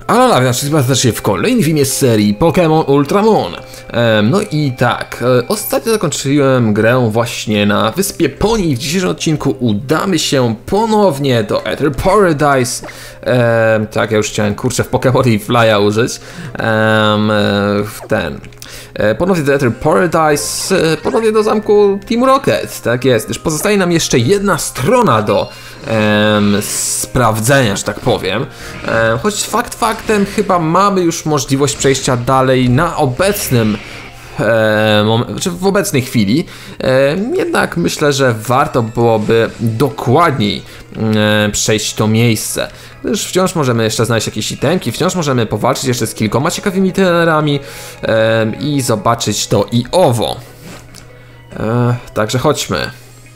Ale witam bardzo serdecznie w kolejnym filmie z serii Pokémon Ultramon. No i tak, ostatnio zakończyłem grę właśnie na wyspie Poni i w dzisiejszym odcinku udamy się ponownie do Aether Paradise. Tak, ja już chciałem kurczę w Pokémon Flya użyć. Ponownie do Aether Paradise, ponownie do zamku Team Rocket, tak jest, już pozostaje nam jeszcze jedna strona do sprawdzenia, że tak powiem, choć fakt faktem chyba mamy już możliwość przejścia dalej na obecnym czy w obecnej chwili, jednak myślę, że warto byłoby dokładniej przejść to miejsce, gdyż wciąż możemy jeszcze znaleźć jakieś itemki, wciąż możemy powalczyć jeszcze z kilkoma ciekawymi trenerami i zobaczyć to i owo. Także chodźmy.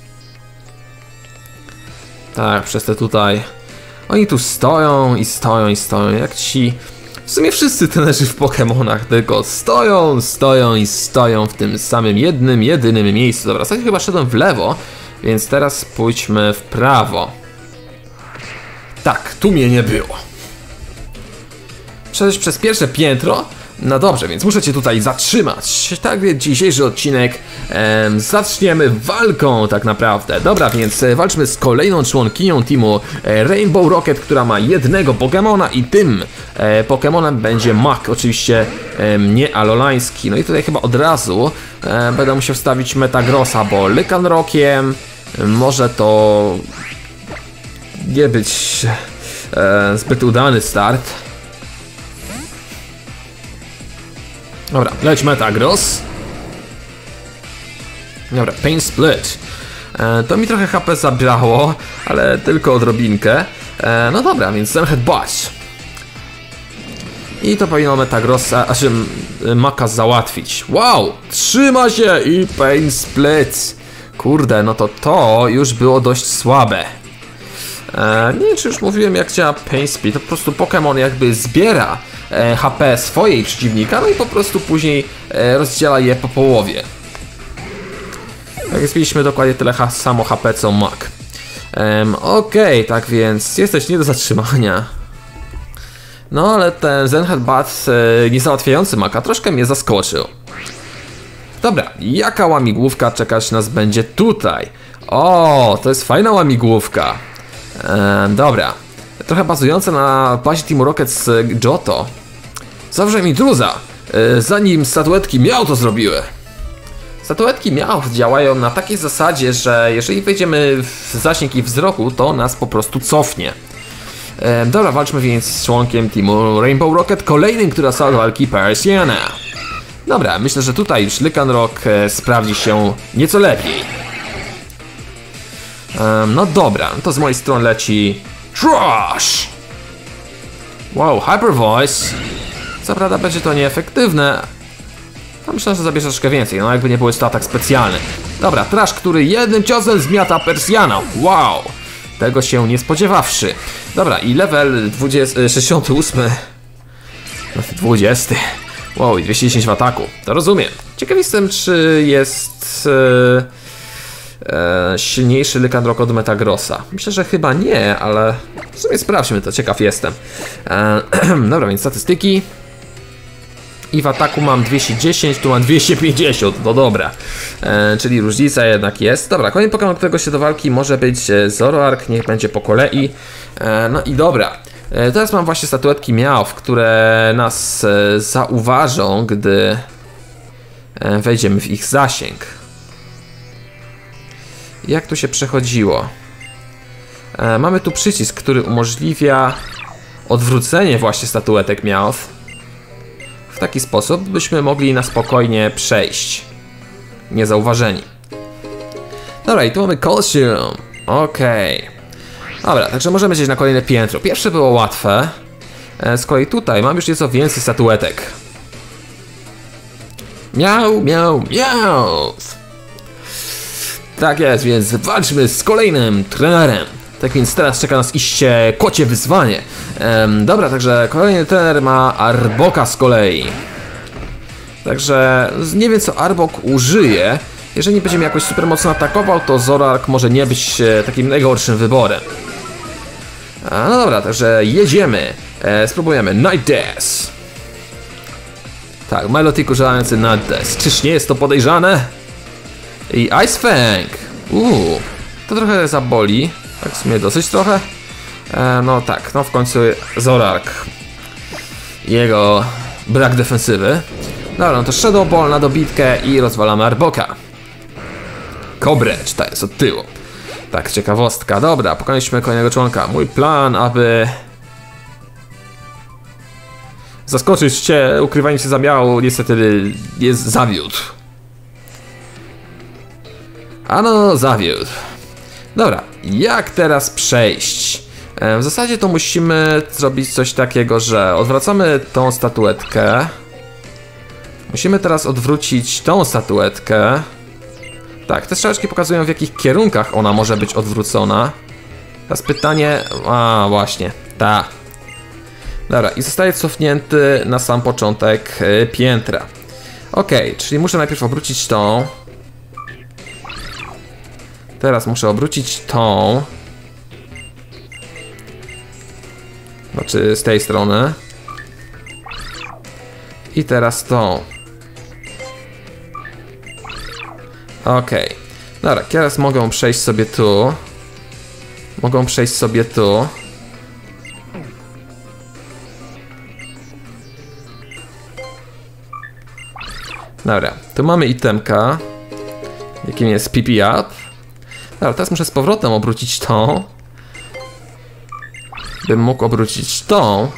Tak, przez te tutaj. Oni tu stoją i stoją i stoją, jak ci w sumie wszyscy trenerzy w Pokemonach, tylko stoją i stoją w tym samym jedynym miejscu. Dobra, ostatnio chyba szedłem w lewo, więc teraz pójdźmy w prawo. Tak, tu mnie nie było. Przejść przez pierwsze piętro? No dobrze, więc muszę cię tutaj zatrzymać. Tak więc dzisiejszy odcinek zaczniemy walką tak naprawdę. Dobra, więc walczmy z kolejną członkinią teamu Rainbow Rocket, która ma jednego Pokemona i tym Pokemonem będzie Mach, oczywiście nie alolański. No i tutaj chyba od razu będę musiał wstawić Metagrossa, bo Lycanrockiem może to nie być zbyt udany start. Dobra, leć Metagross. Dobra, Pain Split. To mi trochę HP zabrało, ale tylko odrobinkę. No dobra, więc Zenhead Butt. I to powinno Metagrossa, Macha załatwić. Wow, trzyma się i Pain Split. Kurde, no to już było dość słabe. Nie wiem, czy już mówiłem, jak działa Pain Split. To po prostu Pokémon jakby zbiera HP swojej przeciwnika, no i po prostu później rozdziela je po połowie. Tak więc mieliśmy dokładnie tyle samo HP co Mach. Okej, tak więc jesteś nie do zatrzymania. No ale ten Zenhead Butt nie załatwiający Macha troszkę mnie zaskoczył. Dobra, jaka łamigłówka czekać nas będzie tutaj? O, to jest fajna łamigłówka. Dobra, trochę bazujące na bazie Team Rocket z Johto. Zawsze mi druza, zanim statuetki Miał to zrobiły. Statuetki Miał działają na takiej zasadzie, że jeżeli wejdziemy w zasięg ich wzroku, to nas po prostu cofnie. Dobra, walczmy więc z członkiem teamu Rainbow Rocket, kolejnym, która stała do walki Persiana. Dobra, myślę, że tutaj już Lycanroc sprawdzi się nieco lepiej. No dobra, to z mojej strony leci Trash! Wow, Hyper Voice. Co prawda będzie to nieefektywne. No myślę, że zabierze troszkę więcej, no jakby nie było to atak specjalny. Dobra, Trash, który jednym ciosem zmiata Persiana. Wow! Tego się nie spodziewawszy. Dobra, i level 68. 20. Wow, i 210 w ataku. To rozumiem. Ciekaw jestem, czy jest silniejszy Lycanroc od Metagrossa. Myślę, że chyba nie, ale w sumie sprawdźmy to, ciekaw jestem. Dobra, więc statystyki. I w ataku mam 210, tu mam 250, to dobra. Czyli różnica jednak jest. Dobra, kolejny Pokémon, którego się do walki może być Zoroark, niech będzie po kolei. No i dobra. Teraz mam właśnie statuetki Meowth, które nas zauważą, gdy wejdziemy w ich zasięg. Jak tu się przechodziło? Mamy tu przycisk, który umożliwia odwrócenie właśnie statuetek Meowth. W taki sposób byśmy mogli na spokojnie przejść niezauważeni. Dobra, i tu mamy Calcium. Okej. Dobra, także możemy zejść na kolejne piętro. Pierwsze było łatwe. Z kolei tutaj mam już nieco więcej statuetek. Miau, miau, miau. Tak jest, więc walczmy z kolejnym trenerem. Tak więc teraz czeka nas iście kocie wyzwanie. Dobra, także kolejny trener ma Arboka z kolei. Także nie wiem, co Arbok użyje. Jeżeli nie będzie mnie jakoś super mocno atakował, to Zoroark może nie być takim najgorszym wyborem. No dobra, także jedziemy. Spróbujemy Night Dash. Tak, Milotic używający Night Dash. Czyż nie jest to podejrzane? I Ice Fang. To trochę zaboli. Tak w sumie dosyć trochę. No tak, no w końcu Zoroark. Jego brak defensywy. Dobra, no to Shadow Ball na dobitkę i rozwalamy Arboka. Cobrecz, to jest od tyłu. Tak, ciekawostka. Dobra, pokonaliśmy kolejnego członka. Mój plan, aby zaskoczyć cię, ukrywanie się zamiału, niestety jest zawiódł. Ano, zawiódł. Dobra, jak teraz przejść? W zasadzie to musimy zrobić coś takiego, że odwracamy tą statuetkę. Musimy teraz odwrócić tą statuetkę. Tak, te strzałeczki pokazują, w jakich kierunkach ona może być odwrócona. Teraz pytanie... A, właśnie, ta. Dobra, i zostaje cofnięty na sam początek piętra. Okej, czyli muszę najpierw obrócić tą. Teraz muszę obrócić tą. Znaczy z tej strony. I teraz tą. Okej. Dobra, teraz mogą przejść sobie tu. Mogą przejść sobie tu. Dobra, tu mamy itemka, jakim jest PP Up. Dobra, teraz muszę z powrotem obrócić tą. Bym mógł obrócić tą.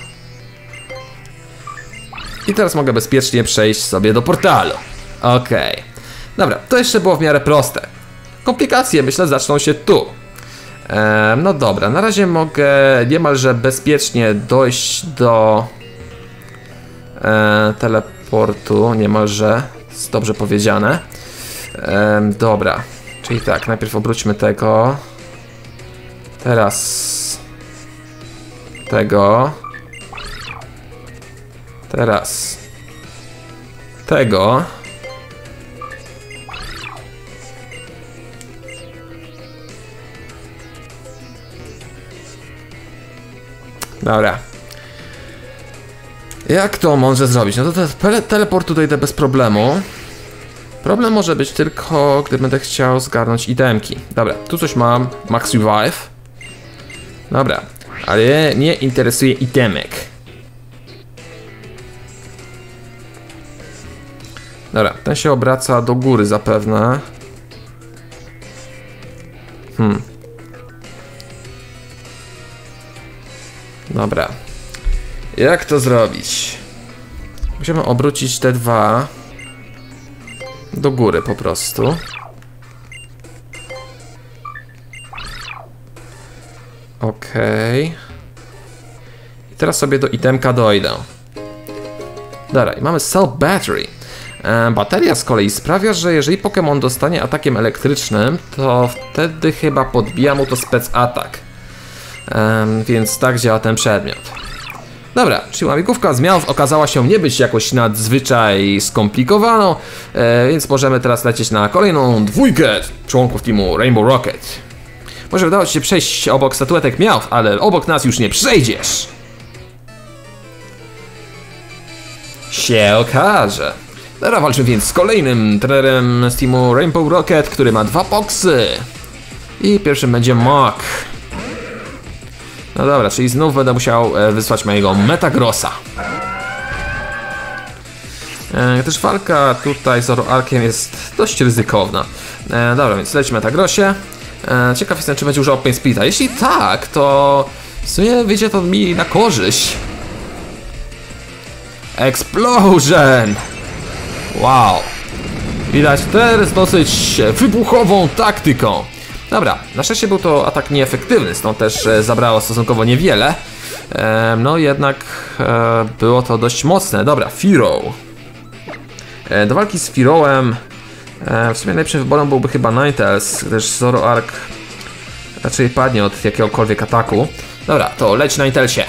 I teraz mogę bezpiecznie przejść sobie do portalu. Okej. Dobra, to jeszcze było w miarę proste. Komplikacje, myślę, zaczną się tu. No dobra, na razie mogę niemalże bezpiecznie dojść do teleportu, niemalże, jest dobrze powiedziane. Dobra, czyli tak, najpierw obróćmy tego. Teraz tego. Teraz tego. Dobra. Jak to może zrobić? No to teleport tutaj idę bez problemu. Problem może być tylko, gdy będę chciał zgarnąć itemki. Dobra, tu coś mam. Max Revive. Dobra, ale mnie interesuje itemek. Dobra, ten się obraca do góry zapewne. Dobra. Jak to zrobić? Musimy obrócić te dwa do góry po prostu. Okej. I teraz sobie do itemka dojdę. Dobra, i mamy Cell Battery. Bateria z kolei sprawia, że jeżeli Pokémon dostanie atakiem elektrycznym, to wtedy chyba podbija mu to spec atak. Więc tak działa ten przedmiot. Dobra, czyli łamigłówka z Meowth okazała się nie być jakoś nadzwyczaj skomplikowaną, więc możemy teraz lecieć na kolejną dwójkę członków teamu Rainbow Rocket. Może udało ci się przejść obok statuetek Meowth, ale obok nas już nie przejdziesz. Się okaże. Dobra, walczymy więc z kolejnym trenerem z teamu Rainbow Rocket, który ma 2 boxy. I pierwszym będzie Mach. No dobra, czyli znów będę musiał wysłać mojego Metagrossa. Też walka tutaj z Zoroarkiem jest dość ryzykowna. Dobra, więc leci Metagrossie. Ciekaw jestem, czy będzie używał Pain Splita. Jeśli tak, to w sumie wyjdzie to mi na korzyść. Explosion! Wow! Widać teraz dosyć wybuchową taktyką. Dobra, na szczęście był to atak nieefektywny, stąd też zabrało stosunkowo niewiele. No jednak było to dość mocne. Dobra, Fearow. Do walki z Fearowem w sumie najlepszym wyborem byłby chyba Ninetales, gdyż Zoroark raczej padnie od jakiegokolwiek ataku. Dobra, to leć Ninetalesie.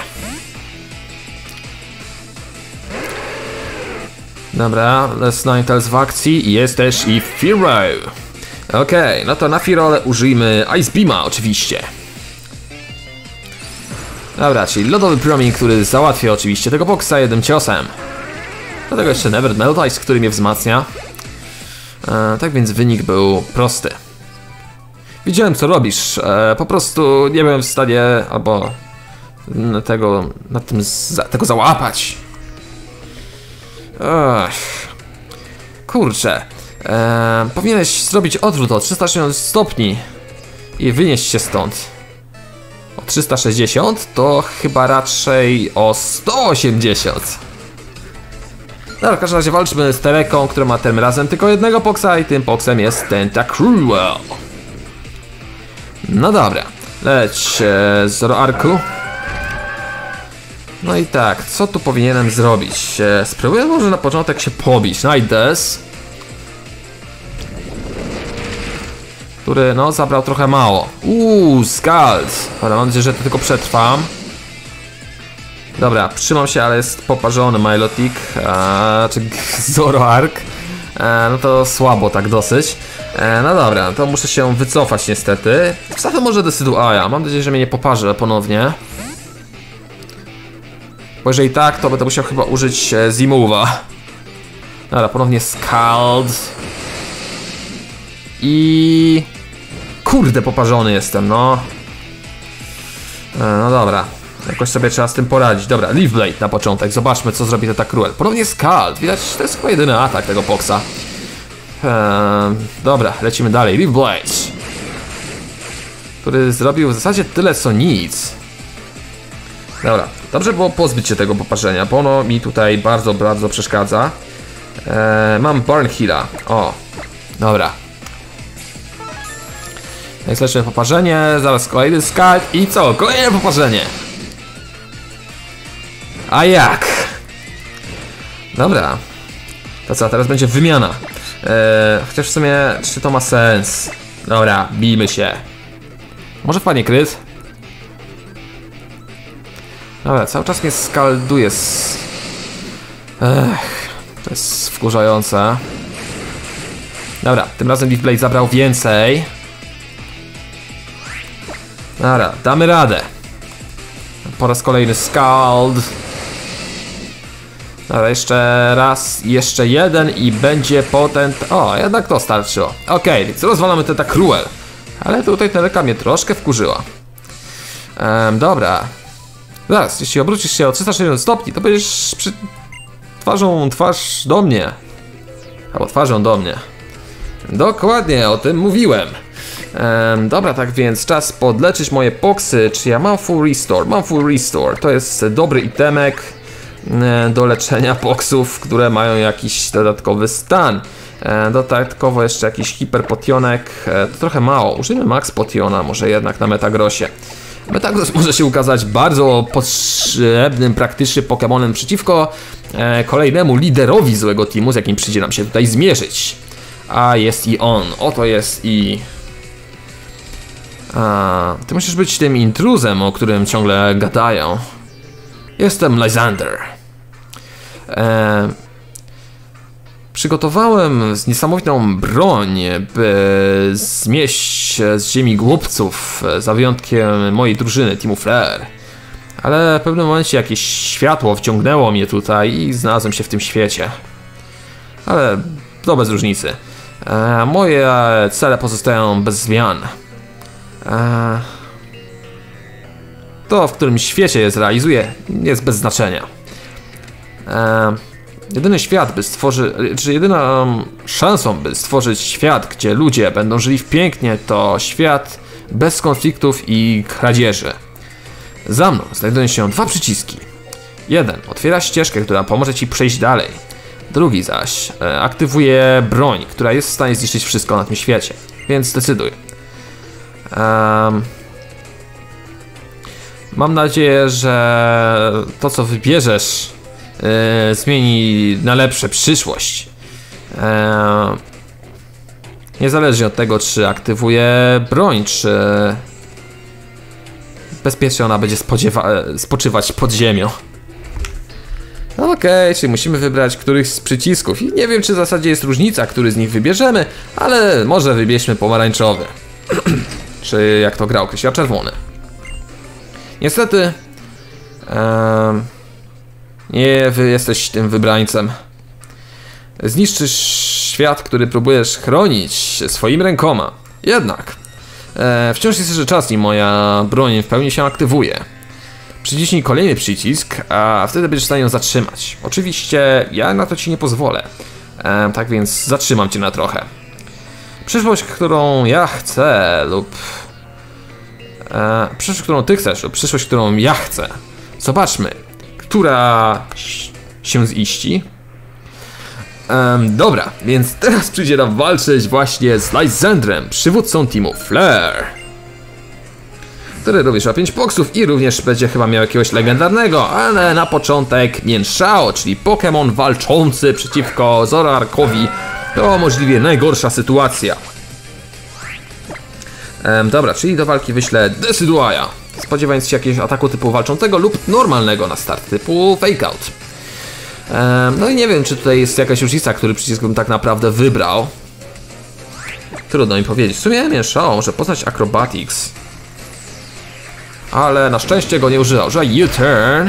Dobra, jest Ninetales w akcji i jest też i Fearow. Okej, no to na Fearole użyjmy Ice Beama oczywiście. Dobra, czyli lodowy promień, który załatwia oczywiście tego boksa jednym ciosem. Do tego jeszcze Never Melt Ice, który mnie wzmacnia. Tak więc wynik był prosty. Widziałem, co robisz, po prostu nie byłem w stanie, albo tego załapać. Kurczę, powinieneś zrobić odwrót o 360 stopni i wynieść się stąd. O 360 to chyba raczej o 180. No, w każdym razie walczmy z Tereką, która ma tym razem tylko jednego boksa i tym boksem jest Tentacruel. No dobra, leć Zoroarku. No i tak, co tu powinienem zrobić? Spróbuję może na początek się pobić. Nightes, który no zabrał trochę mało. Scald. Dobra, mam nadzieję, że to tylko przetrwam. Dobra, trzymam się, ale jest poparzony Milotic, czy Zoroark. No to słabo tak dosyć. No dobra, to muszę się wycofać niestety. Wstawę może do Siduaya, mam nadzieję, że mnie nie poparzy ponownie. Bo jeżeli tak, to będę musiał chyba użyć Z-Move'a. Dobra, ponownie Scald. I... Kurde, poparzony jestem, no. No dobra, jakoś sobie trzeba z tym poradzić. Dobra, Leaf Blade na początek, zobaczmy, co zrobi Tentacruel. Ponownie Scald, widać, to jest chyba jedyny atak tego boksa. Dobra, lecimy dalej. Leaf Blade, który zrobił w zasadzie tyle co nic. Dobra, dobrze było pozbyć się tego poparzenia, bo ono mi tutaj bardzo, bardzo przeszkadza. Mam Burn Heal'a. O, dobra. Jak leczymy poparzenie, zaraz kolejny Scald i co? Kolejne poparzenie. A jak? Dobra. To co, teraz będzie wymiana. Chociaż w sumie, czy to ma sens? Dobra, bijmy się. Może wpadnie kryt? Dobra, cały czas mnie skalduje. To jest wkurzające. Dobra, tym razem Leaf Blade zabrał więcej. Dobra, damy radę. Po raz kolejny Scald. Dobra, jeszcze raz, jeszcze jeden i będzie potem... O, jednak to starczyło. Okej, więc rozwalamy Tentacruel. Ale tutaj Tereka mnie troszkę wkurzyła. Dobra. Zaraz, jeśli obrócisz się o 360 stopni, to będziesz twarz do mnie. Albo twarzą do mnie. Dokładnie, o tym mówiłem. Dobra, tak więc czas podleczyć moje boksy. Czy ja mam full restore? Mam full restore. To jest dobry itemek do leczenia boksów, które mają jakiś dodatkowy stan. Dodatkowo jeszcze jakiś hiperpotionek. To trochę mało. Użyjmy max potiona może jednak na Metagrosie. Metagross może się ukazać bardzo potrzebnym praktycznie Pokemonem przeciwko kolejnemu liderowi złego teamu, z jakim przyjdzie nam się tutaj zmierzyć. A jest i on. Oto jest i... Ty musisz być tym intruzem, o którym ciągle gadają. Jestem Lysander. Przygotowałem niesamowitą broń, by zmieść z ziemi głupców, za wyjątkiem mojej drużyny, Teamu Flare. Ale w pewnym momencie jakieś światło wciągnęło mnie tutaj i znalazłem się w tym świecie. Ale to bez różnicy. Moje cele pozostają bez zmian. To, w którym świecie je zrealizuję, jest bez znaczenia. Jedyny świat, jedyną szansą, by stworzyć świat, gdzie ludzie będą żyli w pięknie, to świat bez konfliktów i kradzieży. Za mną znajdują się dwa przyciski. Jeden otwiera ścieżkę, która pomoże ci przejść dalej. Drugi zaś aktywuje broń, która jest w stanie zniszczyć wszystko na tym świecie. Więc zdecyduj. Mam nadzieję, że to, co wybierzesz, zmieni na lepsze przyszłość. Niezależnie od tego, czy aktywuje broń, czy bezpiecznie ona będzie spoczywać pod ziemią. Okej, czyli musimy wybrać któryś z przycisków. I nie wiem, czy w zasadzie jest różnica, który z nich wybierzemy, ale może wybierzmy pomarańczowy. Czy jak to grał, Krysia czerwony. Niestety Nie, wy jesteś tym wybrańcem. Zniszczysz świat, który próbujesz chronić swoimi rękoma. Jednak wciąż jest jeszcze czas, nim moja broń w pełni się aktywuje. Przyciśnij kolejny przycisk, a wtedy będziesz w stanie ją zatrzymać. Oczywiście ja na to ci nie pozwolę. Tak więc zatrzymam cię na trochę. Przyszłość, którą ja chcę lub... przyszłość, którą ty chcesz lub przyszłość, którą ja chcę. Zobaczmy, która się ziści. Dobra, więc teraz przyjdzie nam walczyć właśnie z Lysandrem, przywódcą teamu Flare, który również ma 5 boksów i również będzie chyba miał jakiegoś legendarnego, ale na początek Mienshao, czyli Pokémon walczący przeciwko Zoroarkowi. To możliwie najgorsza sytuacja. Dobra, czyli do walki wyślę Decidueya, spodziewając się jakiegoś ataku typu walczącego lub normalnego na start typu Fake Out. No i nie wiem, czy tutaj jest jakaś różnica, który przycisk bym tak naprawdę wybrał. Trudno mi powiedzieć. W sumie Mienshao może poznać Acrobatics, ale na szczęście go nie używał. Używa U-Turn.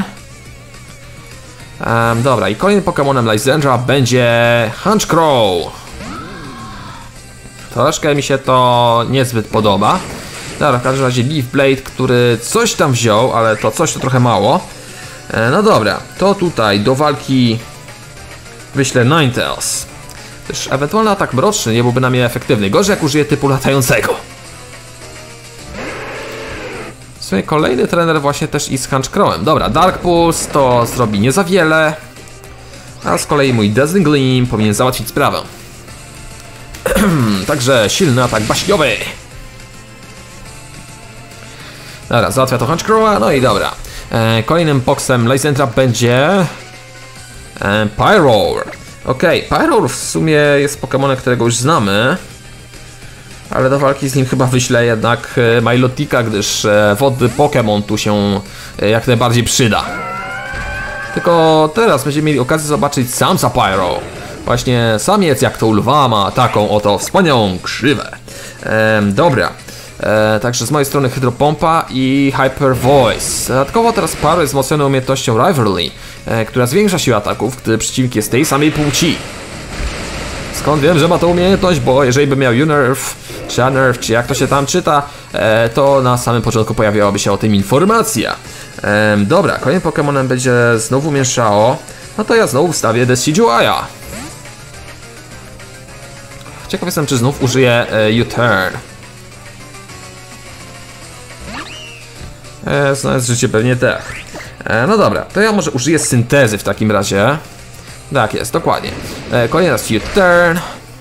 Dobra, i kolejnym Pokemonem Lysandra będzie Honchkrow. Troszkę mi się to niezbyt podoba. Dobra, w każdym razie Leaf Blade, który coś tam wziął, ale to coś to trochę mało. No dobra, to tutaj do walki wyślę Ninetales. Też ewentualny atak mroczny nie byłby na mnie efektywny. Gorzej jak użyję typu latającego. W sumie kolejny trener właśnie też i z Honchkrowem. Dobra, Dark Pulse to zrobi nie za wiele. A z kolei mój Dazzling Gleam powinien załatwić sprawę. Także silny atak baśniowy. Dobra, załatwia to Honchkrowa, no i dobra. Kolejnym boksem Lysandra będzie Pyroar. Okej, Pyroar w sumie jest Pokemonem, którego już znamy, ale do walki z nim chyba wyślę jednak Milotika, gdyż wodny Pokémon tu się jak najbardziej przyda. Tylko teraz będziemy mieli okazję zobaczyć samca Pyro. Właśnie samiec jak to u lwa ma taką oto wspaniałą krzywę. Dobra. Także z mojej strony Hydropompa i Hyper Voice. Dodatkowo teraz Pyro jest wzmocniony umiejętnością Rivalry, która zwiększa siłę ataków, gdy przeciwnik jest tej samej płci. Skąd wiem, że ma tą umiejętność? Bo jeżeli by miał U-Nerf, czy A-Nerf, czy jak to się tam czyta, to na samym początku pojawiałaby się o tym informacja. Dobra, kolejnym Pokemonem będzie znowu Mienshao. No to ja znowu wstawię Decidueya. Ciekaw jestem, czy znów użyję U-Turn. Znając życie pewnie tak. No dobra, to ja może użyję syntezy w takim razie. Tak jest, dokładnie. Kolejny raz U-Turn.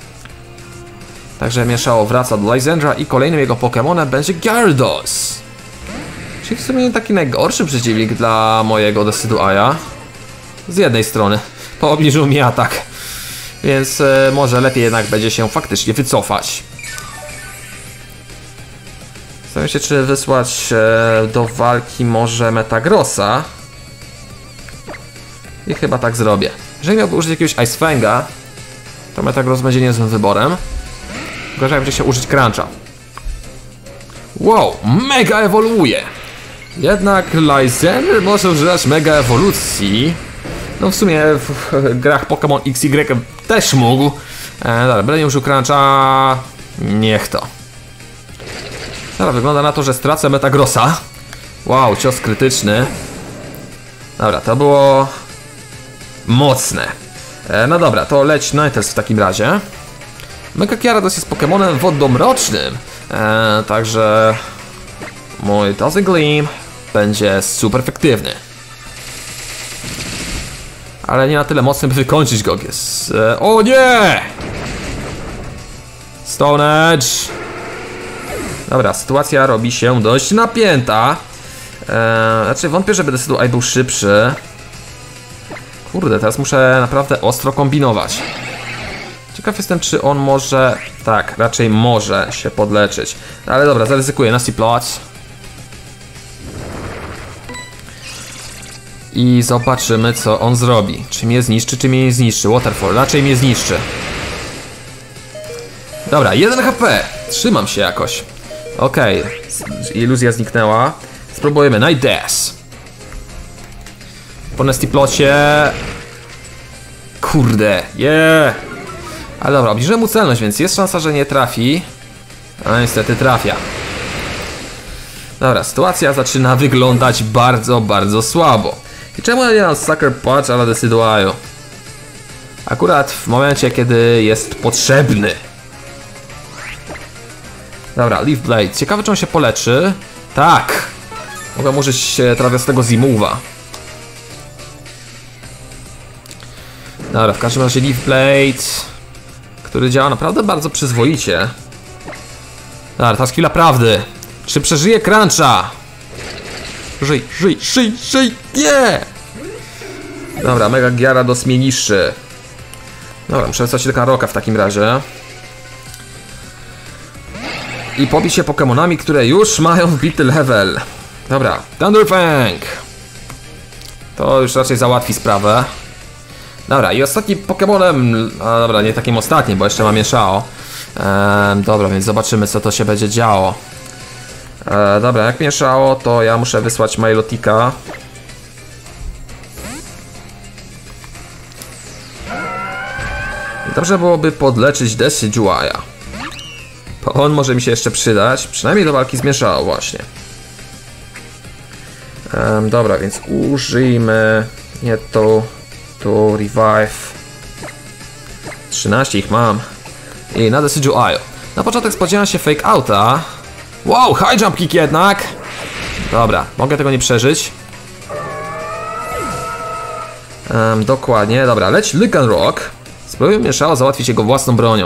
Także Mienshao wraca do Lysandra i kolejnym jego Pokemonem będzie Gyarados. Czyli w sumie taki najgorszy przeciwnik dla mojego Decidueya. Z jednej strony, obniżył mi atak, więc może lepiej jednak będzie się faktycznie wycofać. Zastanawiam się, czy wysłać do walki może Metagrossa. I chyba tak zrobię. Jeżeli miałby użyć jakiegoś Ice Fanga, to Metagross będzie niezłym wyborem. Gorzej będzie się użyć Cruncha. Wow, mega ewoluuje! Jednak Lysandr może używać mega ewolucji. No w sumie w grach Pokémon XY też mógł. Dobra, będę nie użył Cruncha. Niech to. Dobra, wygląda na to, że stracę Metagrossa. Wow, cios krytyczny. Dobra, to było mocne. No dobra, to leć Ninetales w takim razie. Mega Gyarados jest Pokemonem wodnomrocznym. Także mój Dazzling Gleam będzie super efektywny. Ale nie na tyle mocny, by wykończyć go. O nie! Stone Edge. Dobra, sytuacja robi się dość napięta. Znaczy wątpię, żeby Decidueye był szybszy. Kurde, teraz muszę naprawdę ostro kombinować. Ciekaw jestem, czy on może... Tak, raczej może się podleczyć. Ale dobra, zaryzykuję. Nasty Plot. I zobaczymy, co on zrobi. Czy mnie zniszczy, czy mnie nie zniszczy. Waterfall, raczej mnie zniszczy. Dobra, 1 HP. Trzymam się jakoś. Okej, iluzja zniknęła. Spróbujemy. Night Dash. Po Nestiplocie. Kurde, yeah. Ale dobra, obniżyłem mu celność, więc jest szansa, że nie trafi. A niestety trafia. Dobra, sytuacja zaczyna wyglądać bardzo, bardzo słabo. I czemu ja nie mam Sucker Punch, ale Decidueye? Akurat w momencie, kiedy jest potrzebny. Dobra, Leaf Blade. Ciekawe, czy on się poleczy. Tak! Mogę użyć trawiastego Zimuwa. Dobra, w każdym razie Leaf Blade, który działa naprawdę bardzo przyzwoicie. Dobra, ta chwila prawdy. Czy przeżyje Cruncha? Żyj, żyj, żyj, żyj, nie! Dobra, Mega Gyarados mnie niszczy. Dobra, muszę wysłać Lycanroca w takim razie. I pobić się Pokemonami, które już mają wbity level. Dobra, Thunderfang. To już raczej załatwi sprawę. Dobra, i ostatnim Pokemonem... A dobra, nie takim ostatnim, bo jeszcze mam Mieszao. Dobra, więc zobaczymy, co to się będzie działo. Dobra, jak Mieszało, to ja muszę wysłać Milotika. Dobrze byłoby podleczyć Decidueya. Bo on może mi się jeszcze przydać, przynajmniej do walki z Mieszało właśnie. Dobra, więc użyjmy... Nie to Revive. 13 ich mam. I na Decidueye. Na początek spodziewałem się Fake Outa. Wow, High Jump Kick jednak. Dobra, mogę tego nie przeżyć. Dokładnie, dobra, leć Lycanroc. Spróbujmy Mieszało załatwić jego własną bronią.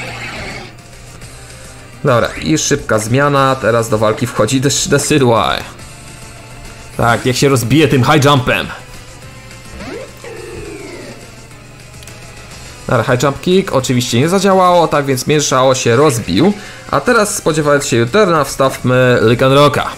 Dobra, i szybka zmiana. Teraz do walki wchodzi Decidueye. Tak, niech się rozbije tym High Jumpem. Dobra, High Jump Kick oczywiście nie zadziałało, tak więc Mieszało się rozbił. A teraz spodziewając się U-turna, wstawmy Lycanroca.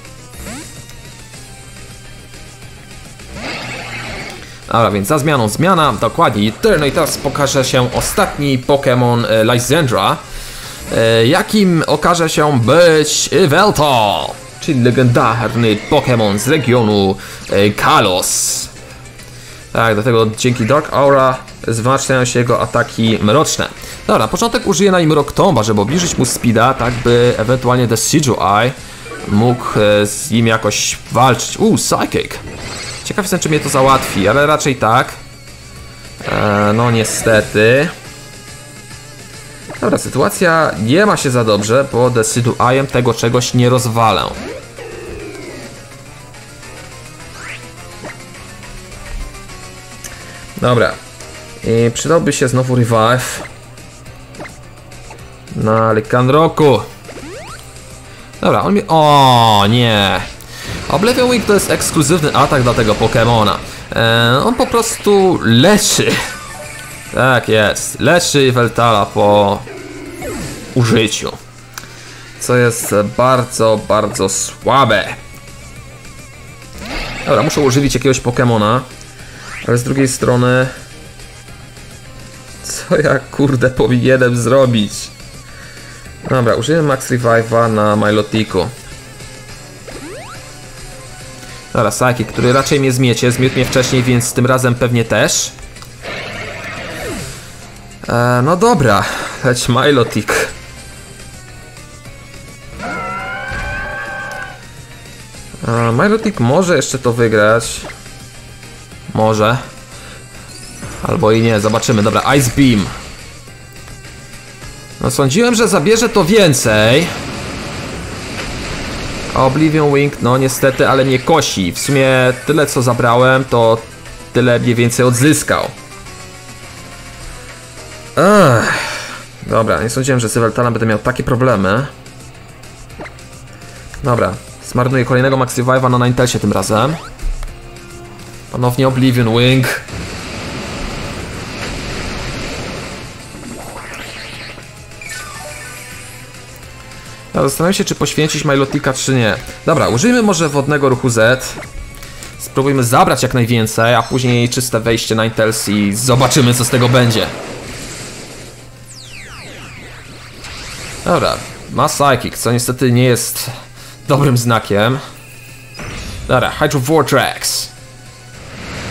Dobra, więc za zmianą zmiana, dokładnie U-turn. No i teraz pokaże się ostatni Pokémon Lysandra, jakim okaże się być Yveltal, czyli legendarny Pokémon z regionu Kalos. Tak, do tego dzięki Dark Aura zwalczają się jego ataki mroczne. Dobra, na początek użyję na nim Rock Tomba, żeby obniżyć mu speeda, tak by ewentualnie Decidueye mógł z nim jakoś walczyć. Psychic. Ciekaw jestem, czy mnie to załatwi, ale raczej tak. No niestety. Dobra, sytuacja nie ma się za dobrze, bo Decidueye'em tego czegoś nie rozwalę. Dobra. I przydałby się znowu Revive na Lycanrocu. Dobra, on mi... O nie! Oblivion Wing to jest ekskluzywny atak dla tego Pokemona. On po prostu leczy. Tak jest. Leczy Yveltala po użyciu. Co jest bardzo, bardzo słabe. Dobra, muszę używić jakiegoś Pokemona. Ale z drugiej strony... Co ja kurde powinienem zrobić? Dobra, użyję Max Revive'a na Milotiku. Dobra, Psychic, który raczej mnie zmiecie. Zmiótł mnie wcześniej, więc tym razem pewnie też. No dobra, leć Milotic. Milotic może jeszcze to wygrać. Może. Albo i nie, zobaczymy. Dobra, Ice Beam. No sądziłem, że zabierze to więcej. Oblivion Wing, no niestety, ale nie kosi. W sumie tyle co zabrałem, to tyle mniej więcej odzyskał. Dobra, nie sądziłem, że z Yveltalem będę miał takie problemy. Dobra, zmarnuję kolejnego Max Revive'a na Ninetalesie tym razem. Ponownie Oblivion Wing. Ja zastanawiam się, czy poświęcić Milotika, czy nie. Dobra, użyjmy może wodnego ruchu Z. Spróbujmy zabrać jak najwięcej, a później czyste wejście Ninetales i zobaczymy, co z tego będzie. Dobra, ma Psychic, co niestety nie jest dobrym znakiem. Dobra, Hydro Vortex.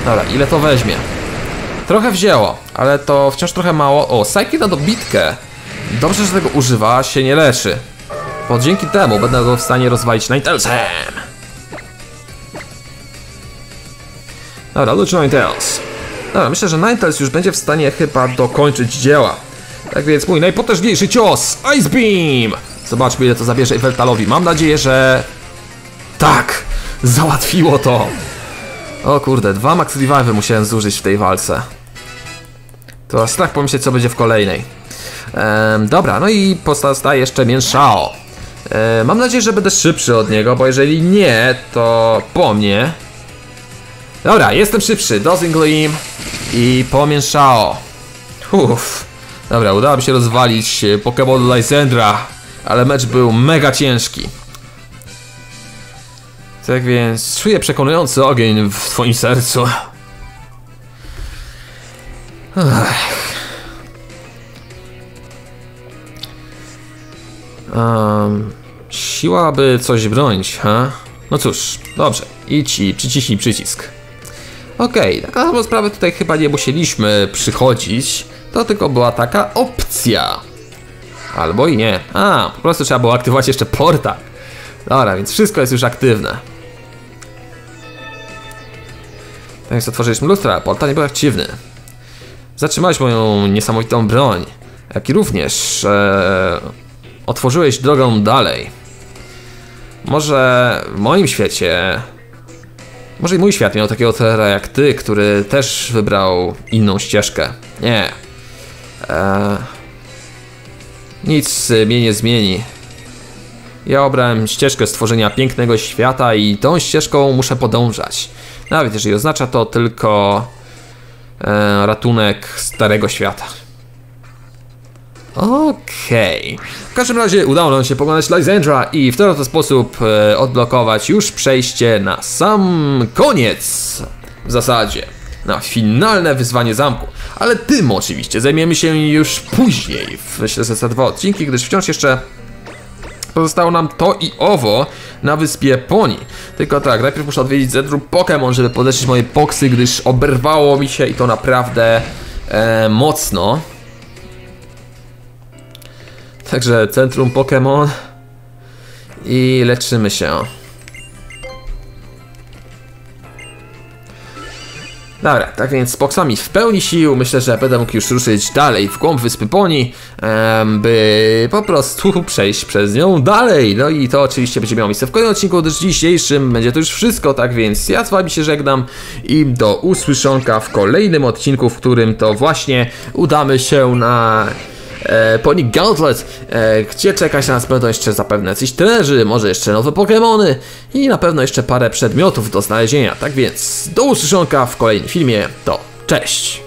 Dobra, ile to weźmie? Trochę wzięło, ale to wciąż trochę mało. O, Psyche na dobitkę. Dobrze, że tego używa, się nie leczy. Bo dzięki temu będę go w stanie rozwalić Ninetales. Dobra, Lucio Ninetales. Dobra, myślę, że Ninetales już będzie w stanie chyba dokończyć dzieła. Tak więc mój najpotężniejszy cios, Ice Beam! Zobaczmy, ile to zabierze Yveltalowi. Mam nadzieję, że... Tak! Załatwiło to! O kurde, 2 Max Revive'y musiałem zużyć w tej walce. To aż strach pomyśleć, co będzie w kolejnej. Dobra, no i pozostaje jeszcze Mian Shao. Mam nadzieję, że będę szybszy od niego, bo jeżeli nie, to po mnie. Dobra, jestem szybszy. Dozing Gleam i po Mian Shao. Dobra, udało mi się rozwalić Pokémon Lysandra, ale mecz był mega ciężki. Tak więc czuję przekonujący ogień w twoim sercu. Siła, by coś bronić, ha? No cóż, dobrze, idź i przyciśnij przycisk. Okej, tak na dobrą sprawę tutaj chyba nie musieliśmy przychodzić. To tylko była taka opcja. Albo i nie. Po prostu trzeba było aktywować jeszcze portal. Dobra, więc wszystko jest już aktywne. Tak więc otworzyliśmy lustra, a portal nie był aktywny. Zatrzymałeś moją niesamowitą broń. Jak i również otworzyłeś drogę dalej. Może w moim świecie... Może i mój świat miał takiego Terra jak ty, który też wybrał inną ścieżkę. Nie. Nic mnie nie zmieni. Ja obrałem ścieżkę stworzenia pięknego świata i tą ścieżką muszę podążać. Nawet jeżeli oznacza to tylko ratunek starego świata. Okej. W każdym razie udało nam się pokonać Lysandra i w ten oto sposób odblokować już przejście na sam koniec. W zasadzie. Na finalne wyzwanie zamku. Ale tym oczywiście zajmiemy się już później. Myślę, że za 2 odcinki, gdyż wciąż jeszcze pozostało nam to i owo na wyspie Poni. Tylko tak, najpierw muszę odwiedzić Centrum Pokémon, żeby poleczyć moje poksy, gdyż oberwało mi się i to naprawdę mocno. Także Centrum Pokémon i leczymy się. Dobra, tak więc z poksami w pełni sił myślę, że będę mógł już ruszyć dalej w głąb wyspy Poni, by po prostu przejść przez nią dalej. No i to oczywiście będzie miało miejsce w kolejnym odcinku, gdyż dzisiejszym będzie to już wszystko, tak więc ja z wami się żegnam i do usłyszonka w kolejnym odcinku, w którym to właśnie udamy się na... Poni Gauntlet, gdzie czekać na nas będą jeszcze zapewne jacyś trenerzy, może jeszcze nowe Pokémony i na pewno jeszcze parę przedmiotów do znalezienia. Tak więc do usłyszonka w kolejnym filmie, to cześć!